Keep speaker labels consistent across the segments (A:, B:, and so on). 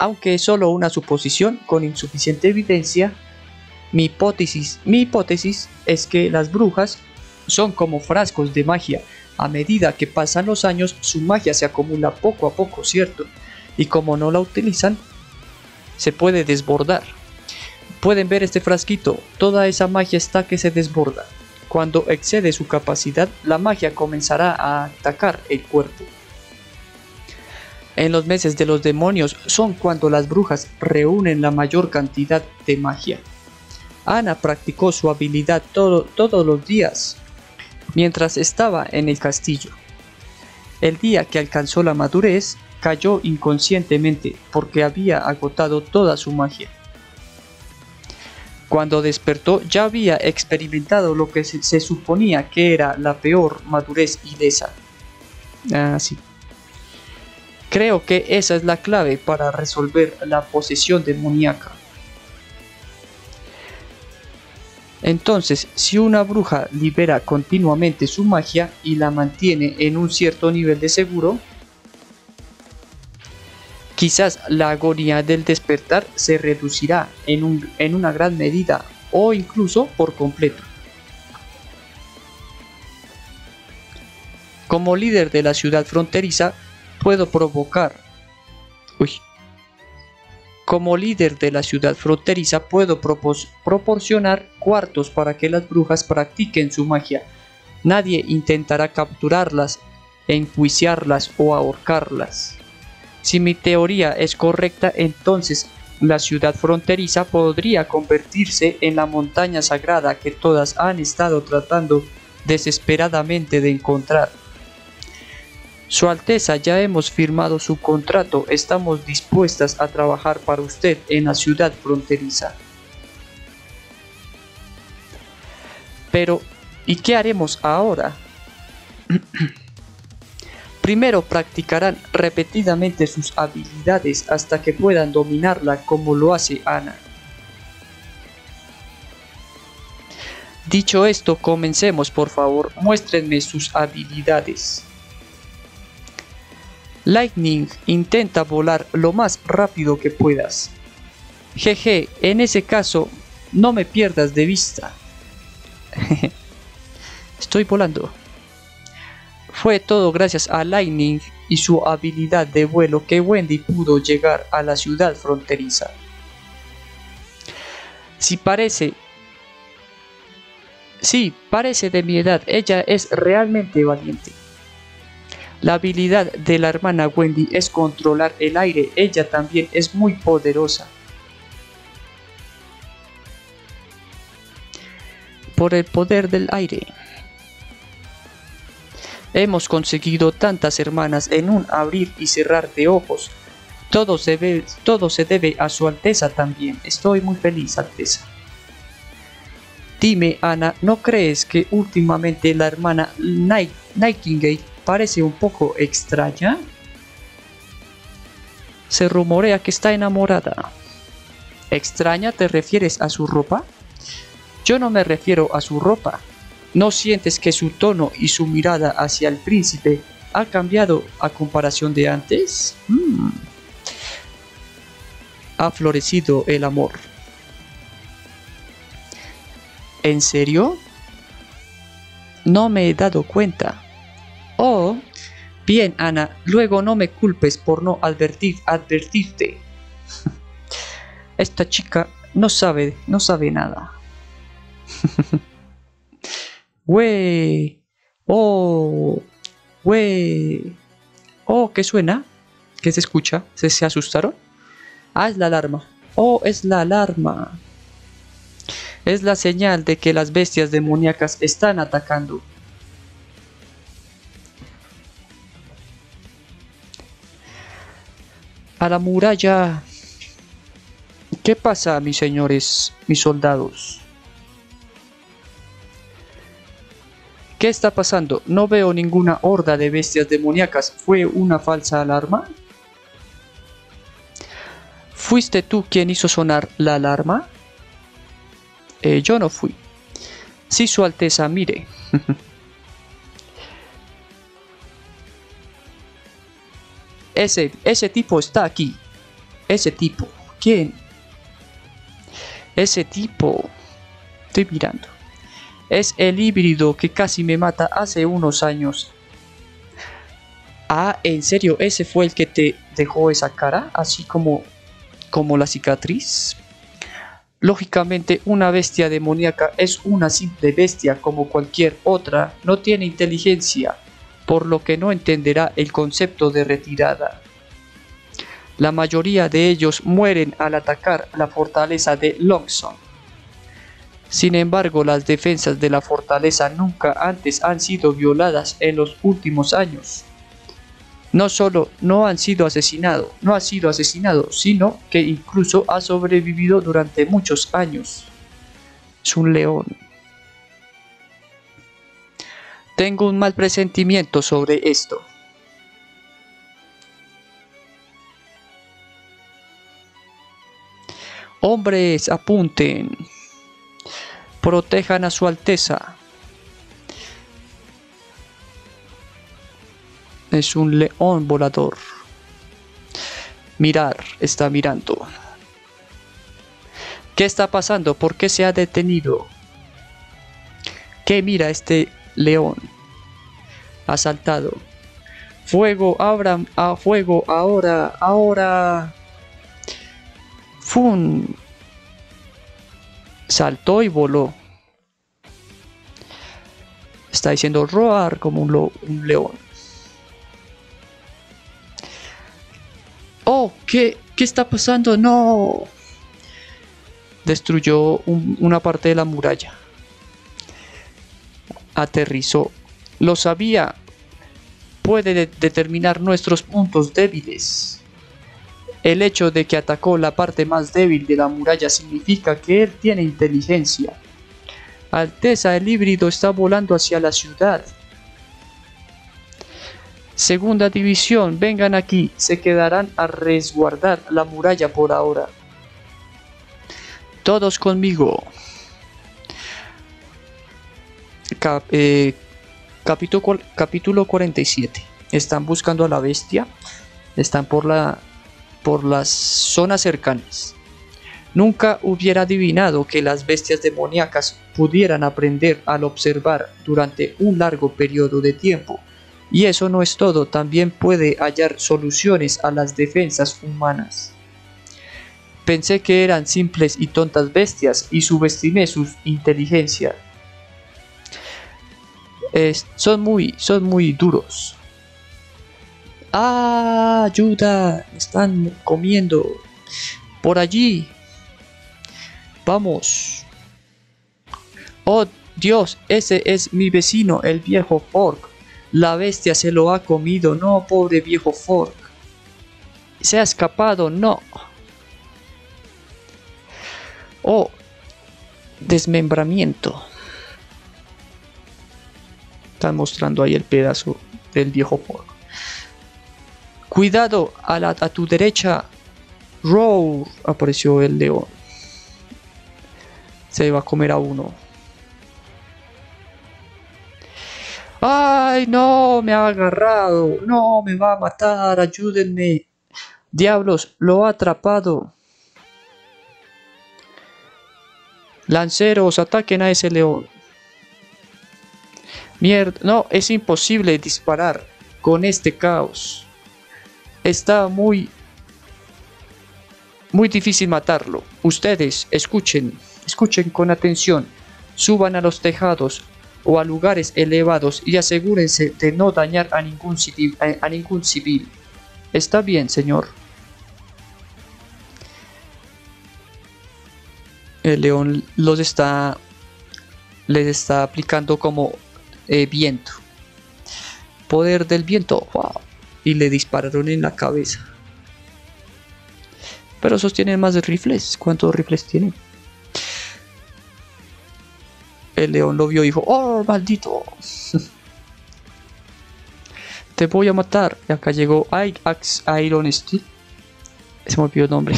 A: Aunque es solo una suposición con insuficiente evidencia, mi hipótesis es que las brujas son como frascos de magia. A medida que pasan los años, su magia se acumula poco a poco, ¿cierto? Y como no la utilizan, se puede desbordar. Pueden ver este frasquito, toda esa magia está que se desborda. Cuando excede su capacidad, la magia comenzará a atacar el cuerpo. En los meses de los demonios son cuando las brujas reúnen la mayor cantidad de magia. Ana practicó su habilidad todos los días mientras estaba en el castillo. El día que alcanzó la madurez, cayó inconscientemente porque había agotado toda su magia. Cuando despertó ya había experimentado lo que se suponía que era la peor madurez ilesa. Sí. Creo que esa es la clave para resolver la posesión demoníaca. Entonces, si una bruja libera continuamente su magia y la mantiene en un cierto nivel de seguro, quizás la agonía del despertar se reducirá en una gran medida o incluso por completo. Como líder de la ciudad fronteriza, puedo proporcionar cuartos para que las brujas practiquen su magia. Nadie intentará capturarlas, enjuiciarlas o ahorcarlas. Si mi teoría es correcta, entonces la ciudad fronteriza podría convertirse en la montaña sagrada que todas han estado tratando desesperadamente de encontrar. Su Alteza, ya hemos firmado su contrato. Estamos dispuestas a trabajar para usted en la ciudad fronteriza. Pero, ¿y qué haremos ahora? Primero practicarán repetidamente sus habilidades hasta que puedan dominarla como lo hace Ana. Dicho esto, comencemos, por favor. Muéstrenme sus habilidades. Lightning, intenta volar lo más rápido que puedas. Jeje, en ese caso, no me pierdas de vista. Estoy volando. Fue todo gracias a Lightning y su habilidad de vuelo que Wendy pudo llegar a la ciudad fronteriza. Sí, parece de mi edad. Ella es realmente valiente. La habilidad de la hermana Wendy es controlar el aire. Ella también es muy poderosa. Por el poder del aire. Hemos conseguido tantas hermanas en un abrir y cerrar de ojos. Todo se debe a su Alteza también. Estoy muy feliz, Alteza. Dime, Ana, ¿no crees que últimamente la hermana Nightingale parece un poco extraña? Se rumorea que está enamorada. ¿Extraña te refieres a su ropa? Yo no me refiero a su ropa. ¿No sientes que su tono y su mirada hacia el príncipe ha cambiado a comparación de antes? Ha florecido el amor. ¿En serio? No me he dado cuenta. Oh, bien, Ana, luego no me culpes por no advertirte. Esta chica no sabe nada. ¡Wey! ¡Oh! ¡Wey! ¡Oh! ¿Qué suena? ¿Qué se escucha? ¿Se asustaron? Ah, es la alarma. ¡Oh! Es la alarma. Es la señal de que las bestias demoníacas están atacando. A la muralla. ¿Qué pasa, mis señores, mis soldados? ¿Qué está pasando? No veo ninguna horda de bestias demoníacas. ¿Fue una falsa alarma? ¿Fuiste tú quien hizo sonar la alarma? Yo no fui. Sí, Su Alteza, mire. Ese tipo está aquí. Ese tipo. ¿Quién? Ese tipo. Estoy mirando. Es el híbrido que casi me mata hace unos años. Ah, ¿en serio? ¿Ese fue el que te dejó esa cara? Así como la cicatriz. Lógicamente, una bestia demoníaca es una simple bestia como cualquier otra. No tiene inteligencia, por lo que no entenderá el concepto de retirada. La mayoría de ellos mueren al atacar la fortaleza de Longsong. Sin embargo, las defensas de la fortaleza nunca antes han sido violadas en los últimos años. No solo no ha sido asesinado, sino que incluso ha sobrevivido durante muchos años. Es un león. Tengo un mal presentimiento sobre esto. Hombres, apunten. Protejan a su Alteza. Es un león volador. Mirar, está mirando. ¿Qué está pasando? ¿Por qué se ha detenido? ¿Qué mira este león? Asaltado. Fuego, abran a fuego, ahora. ¡Fum! Saltó y voló. Está diciendo roar como un león. ¡Oh! ¿Qué está pasando? ¡No! Destruyó una parte de la muralla. Aterrizó. Lo sabía. Puede determinar nuestros puntos débiles. El hecho de que atacó la parte más débil de la muralla significa que él tiene inteligencia. Alteza, el híbrido está volando hacia la ciudad. Segunda división, vengan aquí. Se quedarán a resguardar la muralla por ahora. Todos conmigo. Capítulo 47. Están buscando a la bestia. Están por las zonas cercanas. Nunca hubiera adivinado que las bestias demoníacas pudieran aprender al observar durante un largo periodo de tiempo. Y eso no es todo, también puede hallar soluciones a las defensas humanas. Pensé que eran simples y tontas bestias y subestimé su inteligencia. Son muy duros. ¡Ah! ¡Ayuda! Me están comiendo. Por allí. Vamos. ¡Oh, Dios! Ese es mi vecino, el viejo Fork. La bestia se lo ha comido. No, pobre viejo Fork. Se ha escapado. No. Oh. Desmembramiento. Están mostrando ahí el pedazo del viejo Fork. Cuidado, a tu derecha. Roar, apareció el león. Se va a comer a uno. ¡Ay, no! Me ha agarrado. No, me va a matar. Ayúdenme. Diablos, lo ha atrapado. Lanceros, ataquen a ese león. Mierda, no, es imposible disparar con este caos. Está muy difícil matarlo. Ustedes, escuchen con atención. Suban a los tejados o a lugares elevados y asegúrense de no dañar a ningún civil. Está bien, señor. El león les está aplicando como viento. Poder del viento. Wow. Y le dispararon en la cabeza. Pero esos tienen más de rifles. ¿Cuántos rifles tienen? El león lo vio y dijo: ¡oh, maldito! Te voy a matar. Y acá llegó Iron Steel. Se me olvidó el nombre.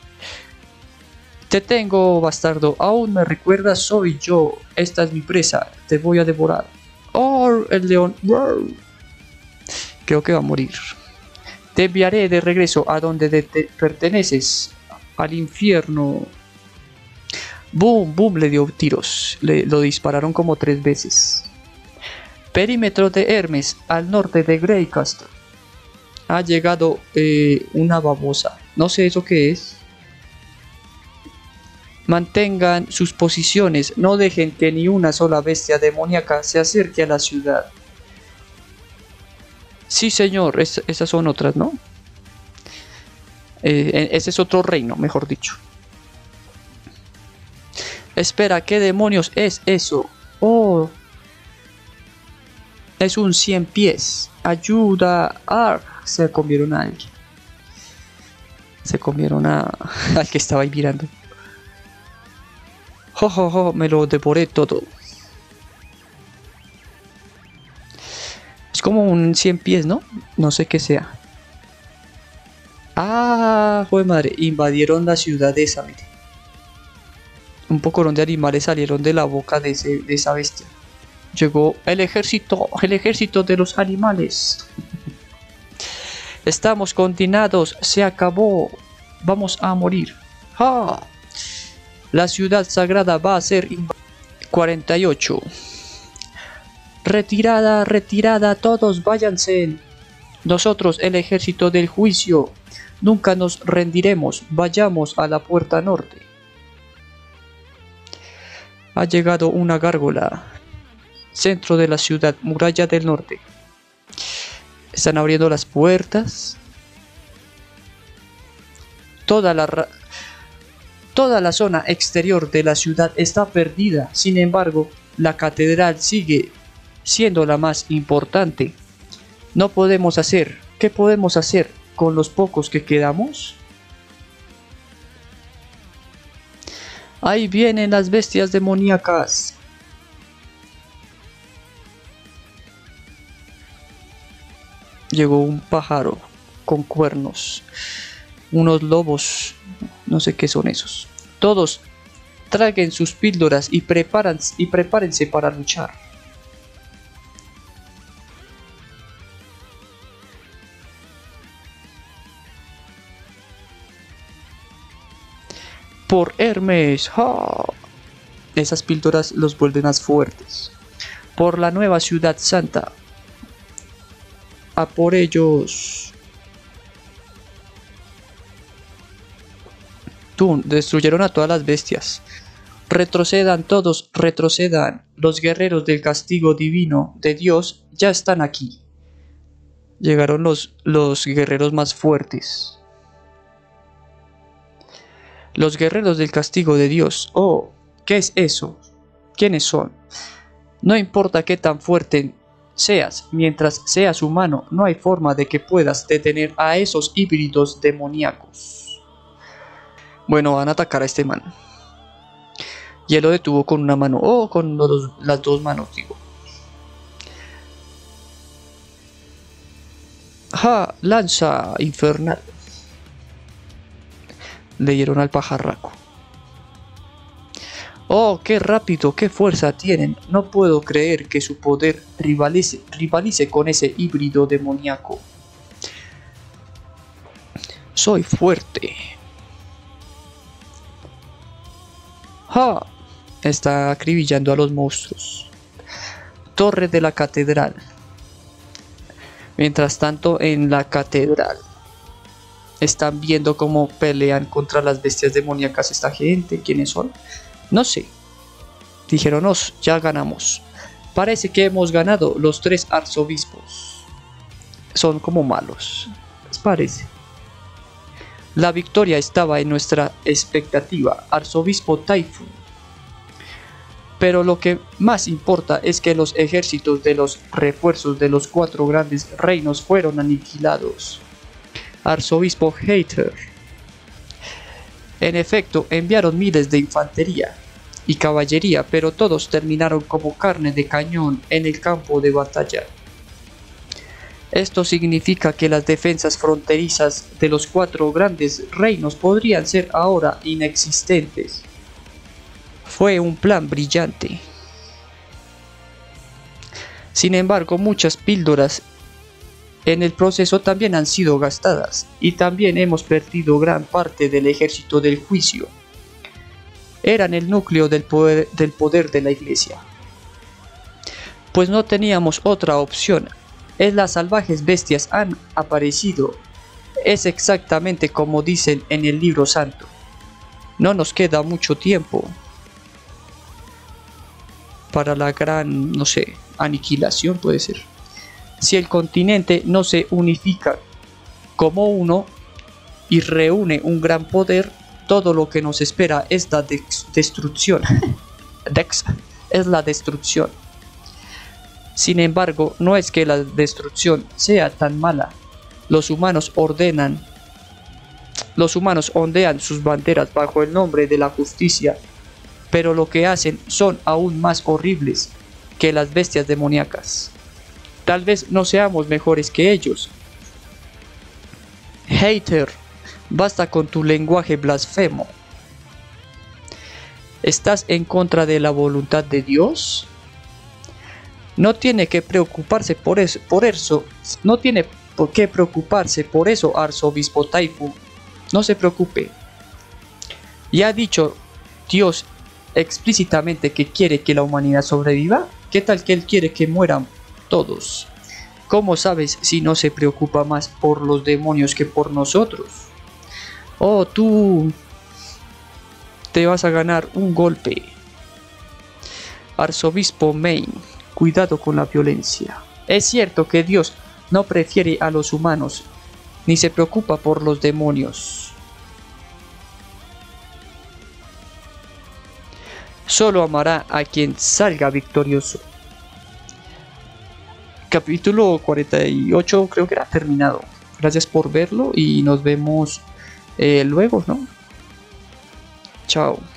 A: Te tengo, bastardo. Aún me recuerdas, soy yo. Esta es mi presa. Te voy a devorar. ¡Oh! El león. ¡Wow! Creo que va a morir. Te enviaré de regreso a donde te perteneces, al infierno. Boom, boom, le dio tiros. Lo dispararon como 3 veces. Perímetro de Hermes, al norte de Greycastle. Ha llegado una babosa. No sé eso qué es. Mantengan sus posiciones. No dejen que ni una sola bestia demoníaca se acerque a la ciudad. Sí, señor. Esas son otras, ¿no? Ese es otro reino, mejor dicho. Espera, ¿qué demonios es eso? Oh, es un 100 pies. Ayuda. Se comieron a alguien. Se comieron al que estaba ahí mirando. Me lo devoré todo. Es como un 100 pies, ¿no? No sé qué sea. Joder madre, invadieron la ciudad de esa, mire. Un poco de animales salieron de la boca de esa bestia. Llegó el ejército de los animales. Estamos condenados, se acabó. Vamos a morir. La ciudad sagrada va a ser 48. Retirada, retirada, todos váyanse. Nosotros, el ejército del juicio, nunca nos rendiremos. Vayamos a la puerta norte. Ha llegado una gárgola. Centro de la ciudad, muralla del norte. Están abriendo las puertas. Toda la zona exterior de la ciudad está perdida. Sin embargo, la catedral sigue siendo la más importante. No podemos hacer. ¿Qué podemos hacer con los pocos que quedamos? Ahí vienen las bestias demoníacas. Llegó un pájaro con cuernos. Unos lobos. No sé qué son esos. Todos traguen sus píldoras y prepárense para luchar. Por Hermes. Esas píldoras los vuelven más fuertes. Por la nueva ciudad santa. A por ellos. Destruyeron a todas las bestias. Retrocedan todos, retrocedan. Los guerreros del castigo divino de Dios ya están aquí. Llegaron los guerreros más fuertes. Los guerreros del castigo de Dios. Oh, ¿qué es eso? ¿Quiénes son? No importa qué tan fuerte seas, mientras seas humano, no hay forma de que puedas detener a esos híbridos demoníacos. Bueno, van a atacar a este man. Y él lo detuvo con una mano. Con las dos manos, digo. Lanza infernal. Le dieron al pajarraco. Qué rápido, qué fuerza tienen. No puedo creer que su poder rivalice con ese híbrido demoníaco. Soy fuerte. Está acribillando a los monstruos. Torre de la catedral. Mientras tanto, en la catedral están viendo cómo pelean contra las bestias demoníacas esta gente. ¿Quiénes son? No sé. Dijeron, ya ganamos. Parece que hemos ganado. Los 3 arzobispos son como malos. ¿Les parece? La victoria estaba en nuestra expectativa, arzobispo Typhon. Pero lo que más importa es que los ejércitos de los refuerzos de los 4 grandes reinos fueron aniquilados. Arzobispo Hater. En efecto, enviaron miles de infantería y caballería, pero todos terminaron como carne de cañón en el campo de batalla. Esto significa que las defensas fronterizas de los 4 grandes reinos podrían ser ahora inexistentes. Fue un plan brillante. Sin embargo, muchas píldoras en el proceso también han sido gastadas y también hemos perdido gran parte del ejército del juicio. Eran el núcleo del poder de la iglesia. Pues no teníamos otra opción. Las salvajes bestias han aparecido. Es exactamente como dicen en el libro santo. No nos queda mucho tiempo para la gran, no sé, aniquilación puede ser. Si el continente no se unifica como uno y reúne un gran poder, todo lo que nos espera es la destrucción. Es la destrucción. Sin embargo, no es que la destrucción sea tan mala. Los humanos ondean sus banderas bajo el nombre de la justicia, pero lo que hacen son aún más horribles que las bestias demoníacas. Tal vez no seamos mejores que ellos. Hater, basta con tu lenguaje blasfemo. ¿Estás en contra de la voluntad de Dios? No tiene que preocuparse por eso. No tiene por qué preocuparse por eso, arzobispo Taifu. No se preocupe. ¿Ya ha dicho Dios explícitamente que quiere que la humanidad sobreviva? ¿Qué tal que Él quiere que mueran todos? ¿Cómo sabes si no se preocupa más por los demonios que por nosotros? Oh, tú te vas a ganar un golpe. Arzobispo Main, cuidado con la violencia. Es cierto que Dios no prefiere a los humanos, ni se preocupa por los demonios. Solo amará a quien salga victorioso. Capítulo 48 creo que era terminado. Gracias por verlo y nos vemos luego, ¿no? Chao.